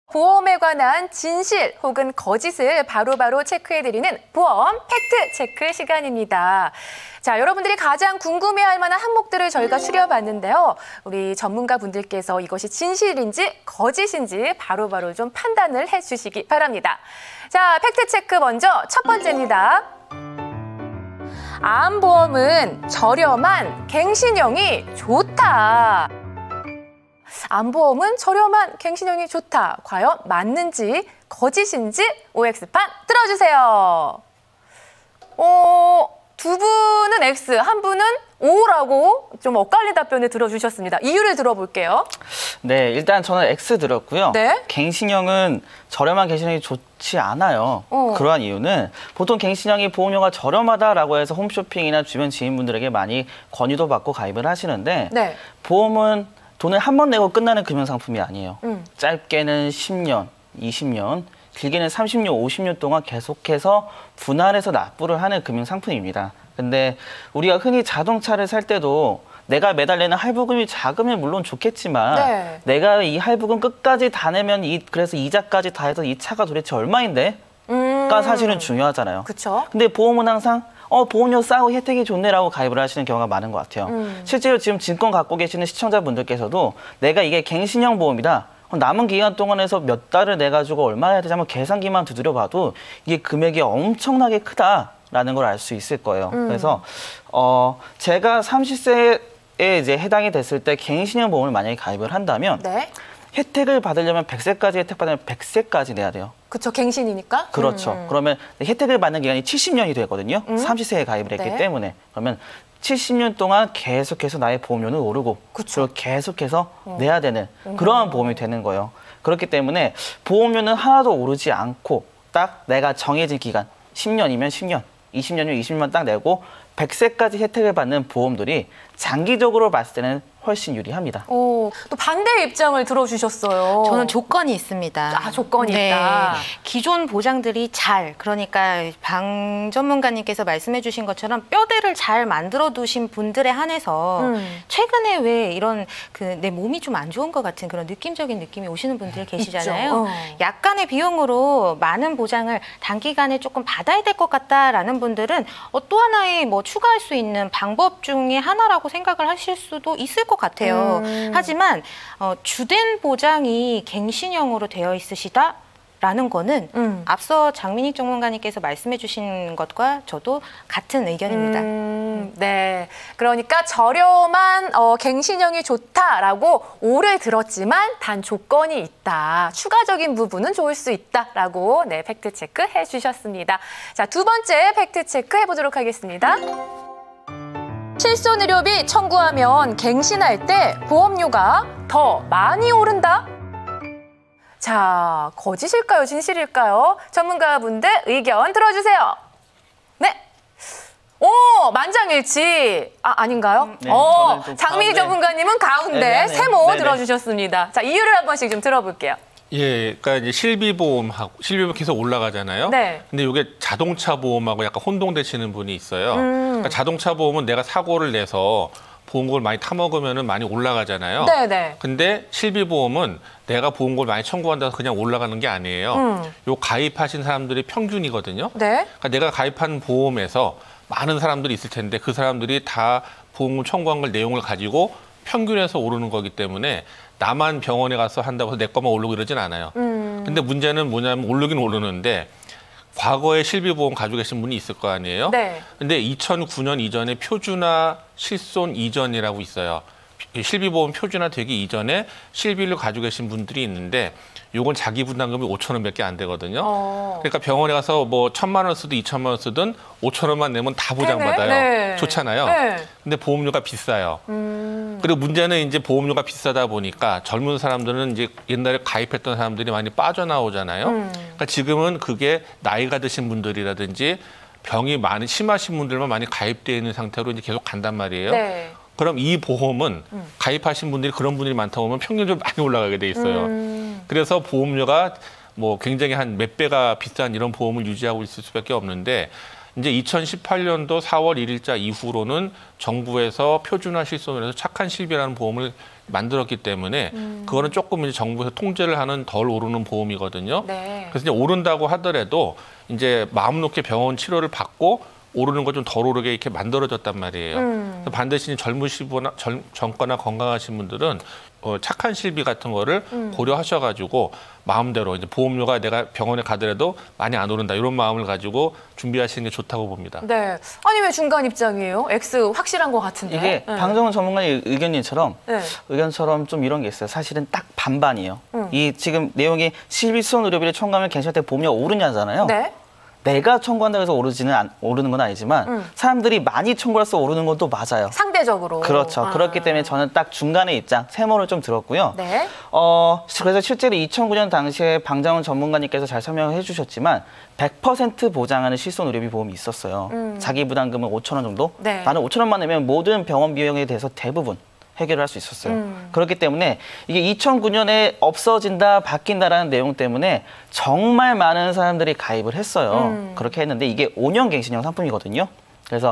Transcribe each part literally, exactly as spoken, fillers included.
보험에 관한 진실 혹은 거짓을 바로바로 체크해드리는 보험 팩트 체크 시간입니다. 자, 여러분들이 가장 궁금해할 만한 항목들을 저희가 추려봤는데요. 우리 전문가분들께서 이것이 진실인지 거짓인지 바로바로 좀 판단을 해주시기 바랍니다. 자, 팩트 체크 먼저 첫 번째입니다. 암보험은 저렴한 갱신형이 좋다. 암보험은 저렴한 갱신형이 좋다. 과연 맞는지 거짓인지 오엑스판 들어주세요. 어, 두 분은 X, 한 분은 O라고 좀 엇갈린 답변을 들어주셨습니다. 이유를 들어볼게요. 네, 일단 저는 X 들었고요. 네? 갱신형은 저렴한 갱신형이 좋지 않아요. 어. 그러한 이유는 보통 갱신형이 보험료가 저렴하다라고 해서 홈쇼핑이나 주변 지인분들에게 많이 권유도 받고 가입을 하시는데 네. 보험은 돈을 한 번 내고 끝나는 금융상품이 아니에요. 음. 짧게는 십 년, 이십 년, 길게는 삼십 년, 오십 년 동안 계속해서 분할해서 납부를 하는 금융상품입니다. 근데 우리가 흔히 자동차를 살 때도 내가 매달 내는 할부금이 작으면 물론 좋겠지만 네. 내가 이 할부금 끝까지 다 내면 이 그래서 이자까지 다 해서 이 차가 도대체 얼마인데? 음. 가 사실은 중요하잖아요. 그쵸? 근데 보험은 항상 어, 보험료 싸고 혜택이 좋네라고 가입을 하시는 경우가 많은 것 같아요. 음. 실제로 지금 증권 갖고 계시는 시청자분들께서도 내가 이게 갱신형 보험이다. 남은 기간 동안에서 몇 달을 내가지고 얼마 해야 되지 한번 계산기만 두드려봐도 이게 금액이 엄청나게 크다라는 걸 알 수 있을 거예요. 음. 그래서 어, 제가 삼십 세에 이제 해당이 됐을 때 갱신형 보험을 만약에 가입을 한다면 네? 혜택을 받으려면 백 세까지 혜택 받으면 백 세까지 내야 돼요. 그렇죠. 갱신이니까. 그렇죠. 음. 그러면 혜택을 받는 기간이 칠십 년이 되거든요. 음. 삼십 세에 가입을 했기 네. 때문에. 그러면 칠십 년 동안 계속해서 나의 보험료는 오르고 그쵸. 그리고 계속해서 어. 내야 되는 그러한 음. 보험이 되는 거예요. 그렇기 때문에 보험료는 하나도 오르지 않고 딱 내가 정해진 기간 십 년이면 십 년, 이십 년이면 이십 년만 딱 내고 백 세까지 혜택을 받는 보험들이 장기적으로 봤을 때는 훨씬 유리합니다. 오, 또 반대의 입장을 들어주셨어요. 저는 조건이 있습니다. 아, 조건이 네. 있다. 기존 보장들이 잘, 그러니까 방 전문가님께서 말씀해 주신 것처럼 뼈대를 잘 만들어 두신 분들에 한해서 음. 최근에 왜 이런 그 내 몸이 좀 안 좋은 것 같은 그런 느낌적인 느낌이 오시는 분들 계시잖아요. 어. 약간의 비용으로 많은 보장을 단기간에 조금 받아야 될 것 같다라는 분들은 어, 또 하나의 뭐 추가할 수 있는 방법 중에 하나라고 생각을 하실 수도 있을 것 같아요. 음. 하지만 어, 주된 보장이 갱신형으로 되어 있으시다? 라는 거는 음. 앞서 장민익 전문가님께서 말씀해 주신 것과 저도 같은 의견입니다. 음, 네, 그러니까 저렴한 어, 갱신형이 좋다라고 오래 들었지만 단 조건이 있다. 추가적인 부분은 좋을 수 있다라고 네, 팩트체크 해주셨습니다. 자, 두 번째 팩트체크 해보도록 하겠습니다. 실손의료비 청구하면 갱신할 때 보험료가 더 많이 오른다? 자, 거짓일까요? 진실일까요? 전문가분들 의견 들어주세요. 네. 오, 만장일치. 아, 아닌가요? 음, 네, 어, 장민희 전문가님은 가운데 네네. 세모 네네. 들어주셨습니다. 자, 이유를 한 번씩 좀 들어볼게요. 예, 그러니까 이제 실비보험하고 실비보험 계속 올라가잖아요. 네. 근데 이게 자동차 보험하고 약간 혼동되시는 분이 있어요. 음. 그러니까 자동차 보험은 내가 사고를 내서 보험금을 많이 타먹으면은 많이 올라가잖아요. 네네. 근데 실비보험은 내가 보험금을 많이 청구한다고 그냥 올라가는 게 아니에요. 음. 요 가입하신 사람들이 평균이거든요. 네. 그러니까 내가 가입한 보험에서 많은 사람들이 있을 텐데 그 사람들이 다 보험금 청구한 걸 내용을 가지고 평균에서 오르는 거기 때문에 나만 병원에 가서 한다고 해서 내 것만 오르고 이러진 않아요. 음. 근데 문제는 뭐냐면 오르긴 오르는데 과거에 실비보험 가지고 계신 분이 있을 거 아니에요? 네. 근데 이천구 년 이전에 표준화 실손 이전이라고 있어요. 실비보험 표준화 되기 이전에 실비를 가지고 계신 분들이 있는데 요건 자기 부담금이 오천 원밖에 안 되거든요. 어. 그러니까 병원에 가서 뭐 천만 원 쓰든 이천만 원 쓰든 오천 원만 내면 다 보장받아요. 네. 좋잖아요. 네. 근데 보험료가 비싸요. 음. 그리고 문제는 이제 보험료가 비싸다 보니까 젊은 사람들은 이제 옛날에 가입했던 사람들이 많이 빠져나오잖아요. 음. 그러니까 지금은 그게 나이가 드신 분들이라든지 병이 많이 심하신 분들만 많이 가입되어 있는 상태로 이제 계속 간단 말이에요. 네. 그럼 이 보험은 음. 가입하신 분들이 그런 분들이 많다 보면 평균적으로 많이 올라가게 돼 있어요. 음. 그래서 보험료가 뭐 굉장히 한 몇 배가 비싼 이런 보험을 유지하고 있을 수밖에 없는데 이제 이천십팔 년도 사월 일일자 이후로는 정부에서 표준화 실손을 해서 착한 실비라는 보험을 만들었기 때문에 음. 그거는 조금 이제 정부에서 통제를 하는 덜 오르는 보험이거든요. 네. 그래서 이제 오른다고 하더라도 이제 마음 놓게 병원 치료를 받고 오르는 거 좀 덜 오르게 이렇게 만들어졌단 말이에요. 음. 그래서 반드시 젊으시거나 젊, 젊거나 건강하신 분들은 어, 착한 실비 같은 거를 음. 고려하셔가지고 마음대로 이제 보험료가 내가 병원에 가더라도 많이 안 오른다 이런 마음을 가지고 준비하시는 게 좋다고 봅니다. 네. 아니 왜 중간 입장이에요? X 확실한 것 같은데. 이게 네. 방정훈 전문가의 의견님처럼 네. 의견처럼 좀 이런 게 있어요. 사실은 딱 반반이에요. 음. 이 지금 내용이 실비 수원 의료비를 청구하면 갱신할 때 보험료가 오르냐잖아요. 네. 내가 청구한다고 해서 오르지는 안, 오르는 건 아니지만 음. 사람들이 많이 청구해서 오르는 건 또 맞아요. 상대적으로. 그렇죠. 아. 그렇기 때문에 저는 딱 중간의 입장, 세모를 좀 들었고요. 네. 어, 그래서 실제로 이천구 년 당시에 방정훈 전문가님께서 잘 설명을 해주셨지만 백 퍼센트 보장하는 실손 의료비 보험이 있었어요. 음. 자기 부담금은 오천 원 정도? 네. 나는 오천 원만 내면 모든 병원 비용에 대해서 대부분 해결을 할 수 있었어요. 음. 그렇기 때문에 이게 이천구 년에 없어진다, 바뀐다라는 내용 때문에 정말 많은 사람들이 가입을 했어요. 음. 그렇게 했는데 이게 오 년 갱신형 상품이거든요. 그래서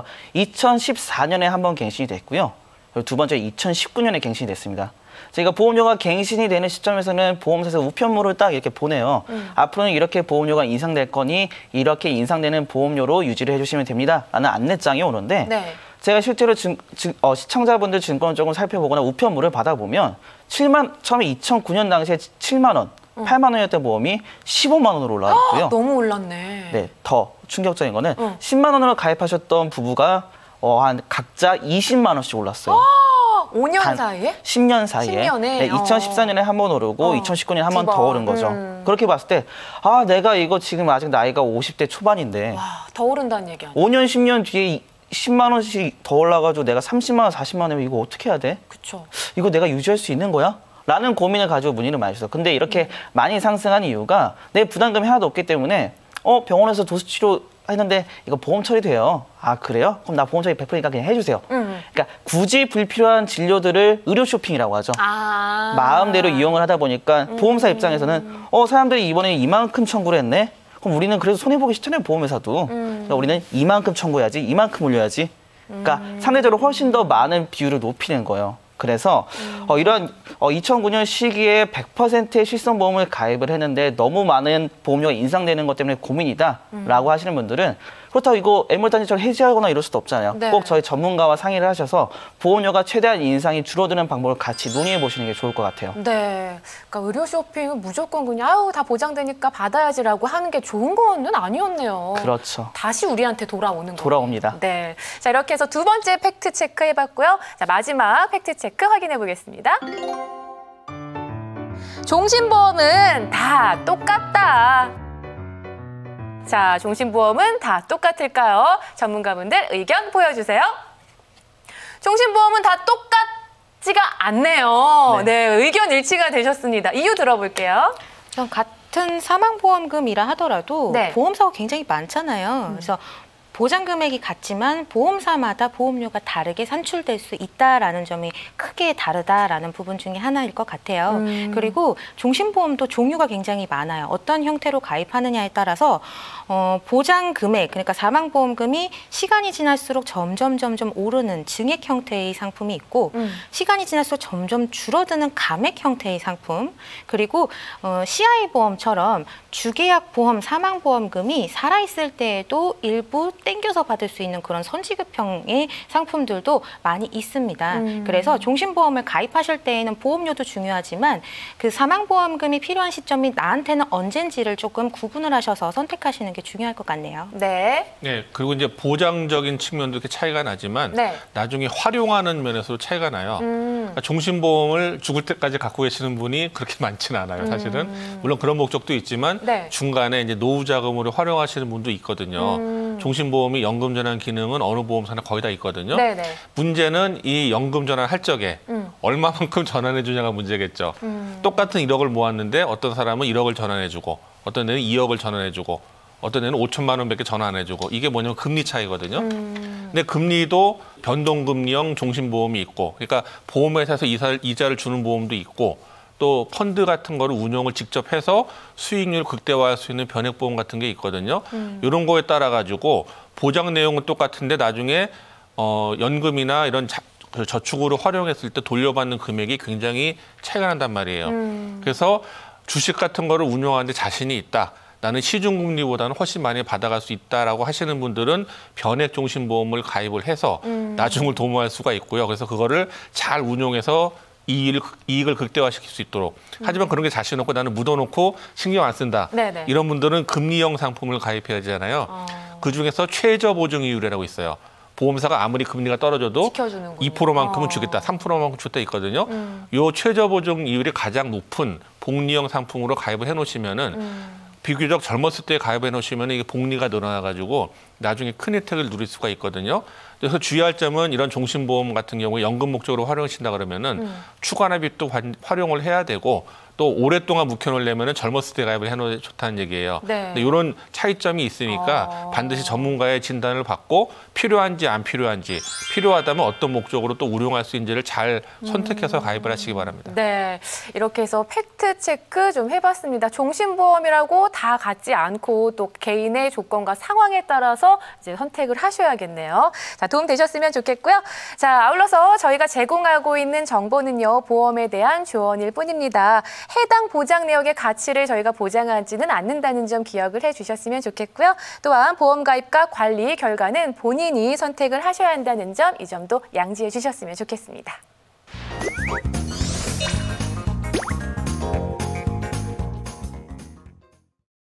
이천십사 년에 한 번 갱신이 됐고요. 그리고 두 번째 이천십구 년에 갱신이 됐습니다. 저희가 보험료가 갱신이 되는 시점에서는 보험사에서 우편물을 딱 이렇게 보내요. 음. 앞으로는 이렇게 보험료가 인상될 거니 이렇게 인상되는 보험료로 유지를 해주시면 됩니다. 라는 안내장이 오는데 네. 제가 실제로 증, 증, 어, 시청자분들 증권을 조금 살펴보거나 우편물을 받아보면 칠만 처음에 이천구 년 당시에 칠만 원, 음. 팔만 원이었던 보험이 십오만 원으로 올라왔고요. 너무 올랐네. 네, 더 충격적인 거는 음. 십만 원으로 가입하셨던 부부가 어, 한 각자 이십만 원씩 올랐어요. 오 년 사이에? 십 년 사이에. 십 년에? 네, 이천십사 년에 한 번 오르고 어. 이천십구 년에 한 번 더 오른 거죠. 음. 그렇게 봤을 때 아, 내가 이거 지금 아직 나이가 오십 대 초반인데 와, 더 오른다는 얘기 아니에요? 오 년, 십 년 뒤에 십만 원씩 더 올라가지고 내가 삼십만 원, 사십만 원이면 이거 어떻게 해야 돼? 그쵸. 이거 내가 유지할 수 있는 거야? 라는 고민을 가지고 문의를 많이 주셨어요. 근데 이렇게 음. 많이 상승한 이유가 내 부담금이 하나도 없기 때문에 어 병원에서 도수치료 했는데 이거 보험 처리돼요. 아 그래요? 그럼 나 보험 처리 백 퍼센트니까 그냥 해주세요. 음. 그러니까 굳이 불필요한 진료들을 의료 쇼핑이라고 하죠. 아. 마음대로 이용을 하다 보니까 보험사 입장에서는 어 사람들이 이번에 이만큼 청구를 했네. 그럼 우리는 그래도 손해보기 싫잖아요, 보험회사도. 음. 그러니까 우리는 이만큼 청구해야지, 이만큼 올려야지. 그러니까 음. 상대적으로 훨씬 더 많은 비율을 높이는 거예요. 그래서 음. 어, 이런 어, 이천구 년 시기에 백 퍼센트의 실손보험을 가입을 했는데 너무 많은 보험료가 인상되는 것 때문에 고민이다 라고 음. 하시는 분들은 그렇다고 이거 애물단지처럼 해지하거나 이럴 수도 없잖아요. 네. 꼭 저희 전문가와 상의를 하셔서 보험료가 최대한 인상이 줄어드는 방법을 같이 논의해 보시는 게 좋을 것 같아요. 네, 그러니까 의료 쇼핑은 무조건 그냥 아유 다 보장되니까 받아야지라고 하는 게 좋은 거는 아니었네요. 그렇죠. 다시 우리한테 돌아오는 거예요. 돌아옵니다. 네, 자 이렇게 해서 두 번째 팩트 체크 해봤고요. 자 마지막 팩트 체크 확인해 보겠습니다. 종신보험은 다 똑같다. 자, 종신보험은 다 똑같을까요? 전문가분들 의견 보여주세요. 종신보험은 다 똑같지가 않네요. 네, 네 의견 일치가 되셨습니다. 이유 들어볼게요. 같은 사망보험금이라 하더라도 네. 보험사가 굉장히 많잖아요. 음. 그래서 보장 금액이 같지만 보험사마다 보험료가 다르게 산출될 수 있다라는 점이 크게 다르다라는 부분 중에 하나일 것 같아요. 음. 그리고 종신보험도 종류가 굉장히 많아요. 어떤 형태로 가입하느냐에 따라서 어, 보장 금액, 그러니까 사망보험금이 시간이 지날수록 점점 점점 오르는 증액 형태의 상품이 있고 음. 시간이 지날수록 점점 줄어드는 감액 형태의 상품, 그리고 어, 씨아이보험처럼 주계약 보험 사망보험금이 살아있을 때에도 일부 땡겨서 받을 수 있는 그런 선지급형의 상품들도 많이 있습니다. 음. 그래서 종신보험을 가입하실 때에는 보험료도 중요하지만 그 사망보험금이 필요한 시점이 나한테는 언젠지를 조금 구분을 하셔서 선택하시는 게 중요할 것 같네요. 네. 네. 그리고 이제 보장적인 측면도 이렇게 차이가 나지만 네. 나중에 활용하는 면에서도 차이가 나요. 음. 그러니까 종신보험을 죽을 때까지 갖고 계시는 분이 그렇게 많지는 않아요. 사실은 음. 물론 그런 목적도 있지만 네. 중간에 이제 노후 자금으로 활용하시는 분도 있거든요. 음. 종신보험 보험이 연금 전환 기능은 어느 보험사나 거의 다 있거든요. 네네. 문제는 이 연금 전환 할 적에 음. 얼마만큼 전환해 주냐가 문제겠죠. 음. 똑같은 일억을 모았는데 어떤 사람은 일억을 전환해 주고 어떤 데는 이억을 전환해 주고 어떤 데는 오천만 원밖에 전환 안 해주고 이게 뭐냐면 금리 차이거든요. 음. 근데 금리도 변동금리형 종신보험이 있고 그러니까 보험회사에서 이사를, 이자를 주는 보험도 있고 또 펀드 같은 거를 운용을 직접 해서 수익률을 극대화할 수 있는 변액보험 같은 게 있거든요. 음. 이런 거에 따라 가지고 보장 내용은 똑같은데 나중에 어, 연금이나 이런 자, 저축으로 활용했을 때 돌려받는 금액이 굉장히 차이가 난단 말이에요. 음. 그래서 주식 같은 거를 운용하는데 자신이 있다. 나는 시중금리보다는 훨씬 많이 받아갈 수 있다라고 하시는 분들은 변액종신보험을 가입을 해서 음. 나중을 도모할 수가 있고요. 그래서 그거를 잘 운용해서 이익을, 이익을 극대화시킬 수 있도록. 하지만 그런 게 자신 없고 나는 묻어놓고 신경 안 쓴다. 네네. 이런 분들은 금리형 상품을 가입해야 되잖아요. 어. 그중에서 최저보증이율이라고 있어요. 보험사가 아무리 금리가 떨어져도 이 퍼센트만큼은 어. 주겠다, 삼 퍼센트만큼 주겠다 있거든요. 음. 요 최저보증이율이 가장 높은 복리형 상품으로 가입을 해놓으시면은 음. 비교적 젊었을 때 가입해 놓으시면 이게 복리가 늘어나가지고 나중에 큰 혜택을 누릴 수가 있거든요. 그래서 주의할 점은 이런 종신보험 같은 경우에 연금 목적으로 활용하신다 그러면은 음. 추가납입 또 활용을 해야 되고 또 오랫동안 묵혀놓으려면 젊었을 때 가입을 해놓으면 좋다는 얘기예요. 네. 근데 이런 차이점이 있으니까 어. 반드시 전문가의 진단을 받고 필요한지 안 필요한지 필요하다면 어떤 목적으로 또 운용할 수 있는지를 잘 선택해서 음. 가입을 하시기 바랍니다. 네, 이렇게 해서 팩트 체크 좀 해봤습니다. 종신보험이라고 다 같지 않고 또 개인의 조건과 상황에 따라서 이제 선택을 하셔야겠네요. 자, 도움 되셨으면 좋겠고요. 자, 아울러서 저희가 제공하고 있는 정보는요, 보험에 대한 조언일 뿐입니다. 해당 보장 내역의 가치를 저희가 보장하지는 않는다는 점 기억을 해주셨으면 좋겠고요. 또한 보험 가입과 관리 결과는 본인이 선택을 하셔야 한다는 점, 이 점도 양지해 주셨으면 좋겠습니다.